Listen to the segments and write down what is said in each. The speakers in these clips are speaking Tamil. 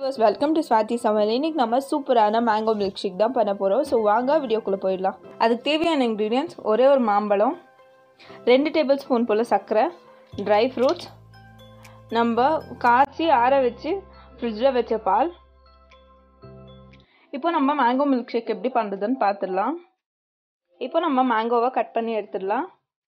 வெல்கம் டு ஸ்வாதி சமையல். இன்னைக்கு நம்ம சூப்பரான மேங்கோ மில்க் ஷேக் தான் பண்ண போகிறோம். ஸோ வாங்க வீடியோக்குள்ளே போயிடலாம். அதுக்கு தேவையான இன்க்ரீடியன்ட்ஸ் ஒரே ஒரு மாம்பழம், 2 டேபிள் ஸ்பூன் போல் சர்க்கரை, ட்ரை ஃப்ரூட்ஸ், நம்ம காய்ச்சி ஆற வச்சு ஃப்ரிட்ஜில் வச்ச பால். இப்போ நம்ம மேங்கோ மில்க் ஷேக் எப்படி பண்ணுறதுன்னு பார்த்துடலாம். இப்போ நம்ம மேங்கோவை கட் பண்ணி எடுத்துடலாம்.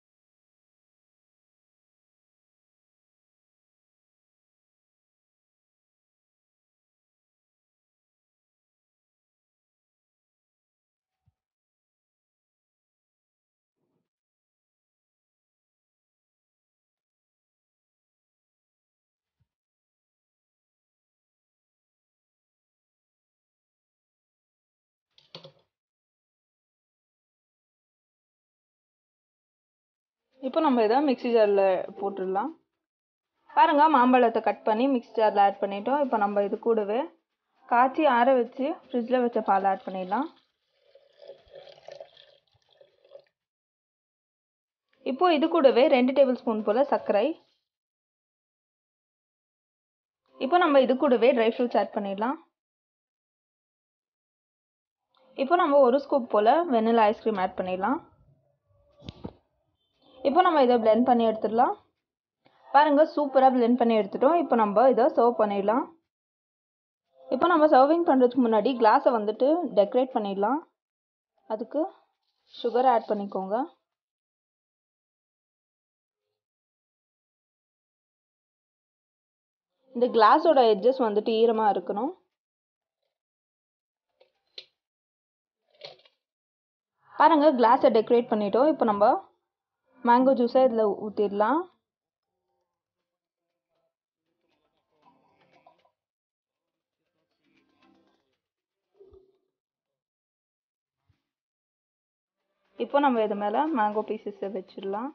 இப்போ நம்ம இதை மிக்ஸி ஜாரில் போட்டுடலாம். பாருங்கள், மாம்பழத்தை கட் பண்ணி மிக்ஸி ஜாரில் ஆட் பண்ணிட்டோம். இப்போ நம்ம இது கூடவே காய்ச்சி ஆற வச்சு ஃப்ரிட்ஜில் வச்ச பால் ஆட் பண்ணிடலாம். இப்போ இது கூடவே 2 டேபிள் ஸ்பூன் போல் சர்க்கரை. இப்போ நம்ம இது கூடவே ட்ரை ஃப்ரூட்ஸ் ஆட் பண்ணிடலாம். இப்போ நம்ம ஒரு scoop ball vanilla ice cream add பண்ணிடலாம். இப்போ நம்ம இதை பிளெண்ட் பண்ணி எடுத்துடலாம். பாருங்கள், சூப்பராக பிளெண்ட் பண்ணி எடுத்துட்டோம். இப்போ நம்ம இதை சர்வ் பண்ணிடலாம். இப்போ நம்ம சர்விங் பண்ணுறதுக்கு முன்னாடி கிளாஸை வந்துட்டு டெக்கரேட் பண்ணிடலாம். அதுக்கு சுகர் ஆட் பண்ணிக்கோங்க. இந்த கிளாஸோட எட்ஜஸ் வந்துட்டு ஈரமாக இருக்கணும். பாருங்கள், கிளாஸை டெக்கரேட் பண்ணிட்டோம். இப்போ நம்ம மேங்கோ ஜூஸை இதில் ஊற்றிடலாம். இப்போ நம்ம இது மேலே மேங்கோ பீசஸை வச்சிடலாம்.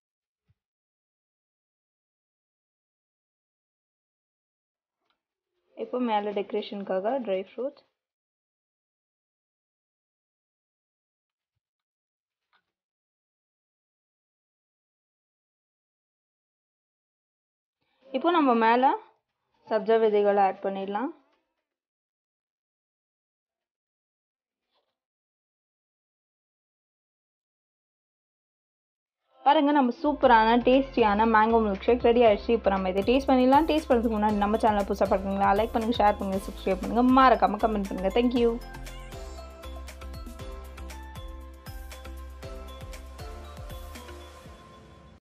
இப்போ மேலே டெக்கரேஷனுக்காக ட்ரை ஃப்ரூட்ஸ். இப்போ நம்ம மேலே சப்ஜா விதைகளை ஆட் பண்ணிடலாம். பாருங்கள், நம்ம சூப்பரான டேஸ்டியான மேங்கோ மில்க் ஷேக் ரெடி ஆயிடுச்சு. இப்போ நம்ம இதை டேஸ்ட் பண்ணிடலாம். டேஸ்ட் பண்ணுறதுக்கு முன்னாடி நம்ம சேனலை புதுசாக பார்க்குறீங்களா, லைக் பண்ணுங்கள், ஷேர் பண்ணுங்கள், சப்ஸ்கிரைப் பண்ணுங்கள், மறக்காமல் கமெண்ட் பண்ணுங்கள். தேங்க்யூ.